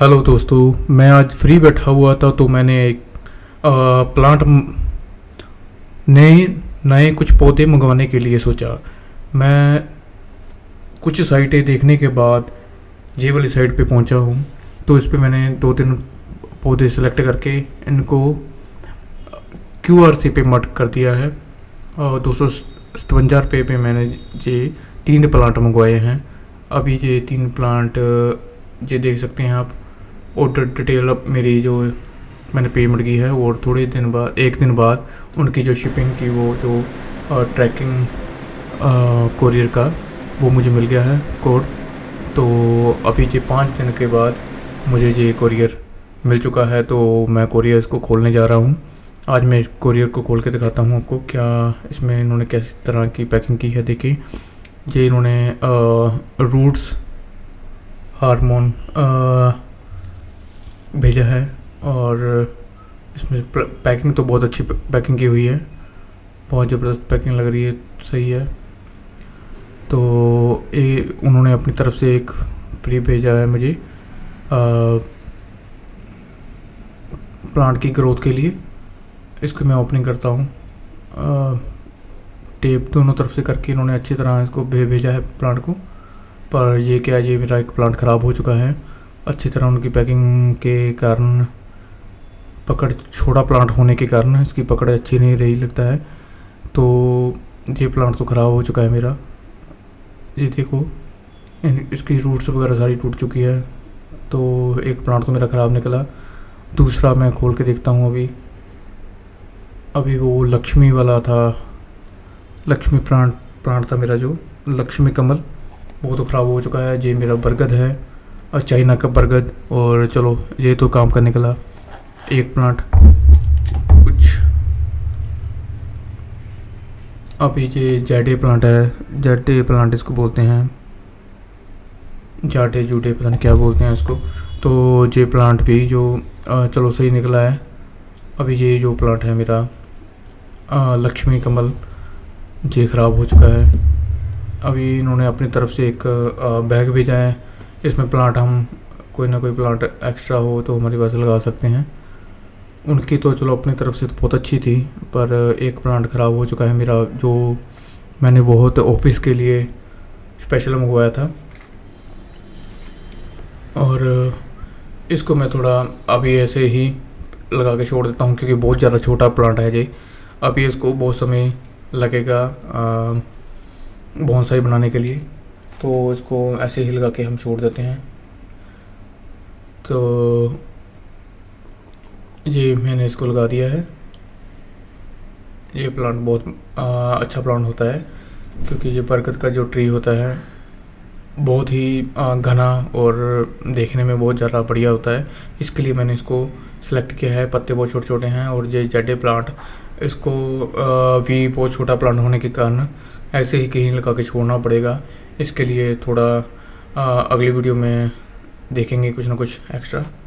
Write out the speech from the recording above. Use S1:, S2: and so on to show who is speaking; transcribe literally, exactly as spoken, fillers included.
S1: Hello दोस्तों, मैं आज फ्री बैठा हुआ था तो मैंने एक आ, प्लांट नए नए कुछ पौधे मंगवाने के लिए सोचा। मैं कुछ साइटें देखने के बाद ये वाली साइट पे पहुंचा हूँ। तो इस पे मैंने दो तीन पौधे सेलेक्ट करके इनको क्यू आर सी पे मर्ज कर दिया है और दो सौ सतवंजा रुपये पे मैंने ये तीन प्लांट मंगवाए हैं। अभी ये तीन प्लांट ये देख सकते हैं आप। ऑर्डर डिटेल अब मेरी जो मैंने पेमेंट की है और थोड़े दिन बाद एक दिन बाद उनकी जो शिपिंग की वो जो ट्रैकिंग कोरियर का वो मुझे मिल गया है कोड। तो अभी ये पाँच दिन के बाद मुझे ये कोरियर मिल चुका है। तो मैं कोरियर इसको खोलने जा रहा हूँ। आज मैं इस कोरियर को खोल के दिखाता हूँ आपको क्या इसमें इन्होंने किस तरह की पैकिंग की है। देखिए ये इन्होंने रूट्स हार्मोन भेजा है और इसमें पैकिंग तो बहुत अच्छी पैकिंग की हुई है, बहुत ज़बरदस्त पैकिंग लग रही है, सही है। तो ये उन्होंने अपनी तरफ से एक फ्री भेजा है मुझे आ, प्लांट की ग्रोथ के लिए। इसको मैं ओपनिंग करता हूँ। टेप दोनों तरफ से करके इन्होंने अच्छी तरह इसको भे, भेजा है प्लांट को। पर ये क्या, ये मेरा एक प्लांट ख़राब हो चुका है। अच्छी तरह उनकी पैकिंग के कारण, पकड़ छोटा प्लांट होने के कारण इसकी पकड़ अच्छी नहीं रही लगता है। तो ये प्लांट तो ख़राब हो चुका है मेरा। ये देखो इसकी रूट्स वगैरह सारी टूट चुकी है। तो एक प्लांट तो मेरा ख़राब निकला। दूसरा मैं खोल के देखता हूँ। अभी अभी वो लक्ष्मी वाला था, लक्ष्मी प्लांट प्लांट था मेरा जो लक्ष्मी कमल, वो तो ख़राब हो चुका है। ये मेरा बरगद है और चाइना का बरगद। और चलो ये तो काम का निकला। एक प्लांट कुछ अभी ये जाडे प्लांट है, जाडे प्लांट इसको बोलते हैं, जाडे जूडे पता नहीं क्या बोलते हैं इसको। तो ये प्लांट भी जो चलो सही निकला है। अभी ये जो प्लांट है मेरा आ, लक्ष्मी कमल, ये ख़राब हो चुका है। अभी इन्होंने अपनी तरफ से एक बैग भेजा है। इसमें प्लांट हम कोई ना कोई प्लांट एक्स्ट्रा हो तो हमारे पास लगा सकते हैं। उनकी तो चलो अपनी तरफ से तो बहुत अच्छी थी, पर एक प्लांट ख़राब हो चुका है मेरा जो मैंने बहुत ऑफिस के लिए स्पेशल मंगवाया था। और इसको मैं थोड़ा अभी ऐसे ही लगा के छोड़ देता हूँ क्योंकि बहुत ज़्यादा छोटा प्लांट है जी। अभी इसको बहुत समय लगेगा बोनसाई बनाने के लिए, तो इसको ऐसे ही लगा के हम छोड़ देते हैं। तो ये मैंने इसको लगा दिया है। ये प्लांट बहुत आ, अच्छा प्लांट होता है क्योंकि ये बरगद का जो ट्री होता है बहुत ही घना और देखने में बहुत ज़्यादा बढ़िया होता है। इसके लिए मैंने इसको सेलेक्ट किया है। पत्ते बहुत छोटे छोटे हैं और ये जडे प्लांट इसको आ, भी बहुत छोटा प्लांट होने के कारण ऐसे ही कहीं लगा के छोड़ना पड़ेगा। इसके लिए थोड़ा आ, अगली वीडियो में देखेंगे कुछ ना कुछ एक्स्ट्रा।